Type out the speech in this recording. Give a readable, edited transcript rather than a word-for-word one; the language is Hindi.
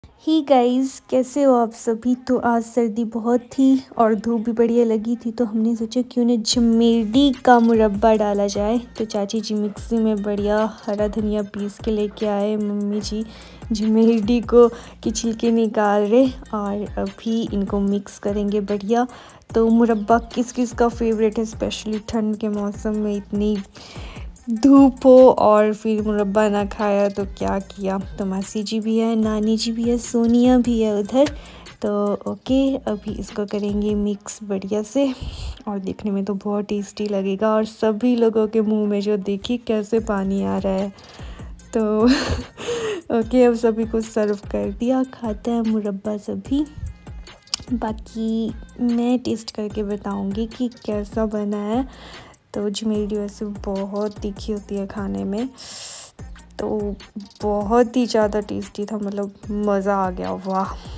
ही गाइस, कैसे हो आप सभी। तो आज सर्दी बहुत थी और धूप भी बढ़िया लगी थी, तो हमने सोचा क्यों ना जमेडी का मुरब्बा डाला जाए। तो चाची जी मिक्सी में बढ़िया हरा धनिया पीस के लेके आए। मम्मी जी जमेडी को के छिलके निकाल रहे और अभी इनको मिक्स करेंगे बढ़िया। तो मुरब्बा किस किस का फेवरेट है, स्पेशली ठंड के मौसम में इतनी धूप हो और फिर मुरब्बा ना खाया तो क्या किया। तो मासी जी भी है, नानी जी भी है, सोनिया भी है उधर। तो ओके, अभी इसको करेंगे मिक्स बढ़िया से और देखने में तो बहुत टेस्टी लगेगा। और सभी लोगों के मुंह में जो देखिए कैसे पानी आ रहा है। तो ओके, अब सभी को सर्व कर दिया, खाता है मुरब्बा सभी। बाकी मैं टेस्ट करके बताऊंगी कि कैसा बना है। तो जमेडी वैसे बहुत तीखी होती है खाने में, तो बहुत ही ज़्यादा टेस्टी था, मतलब मज़ा आ गया, वाह।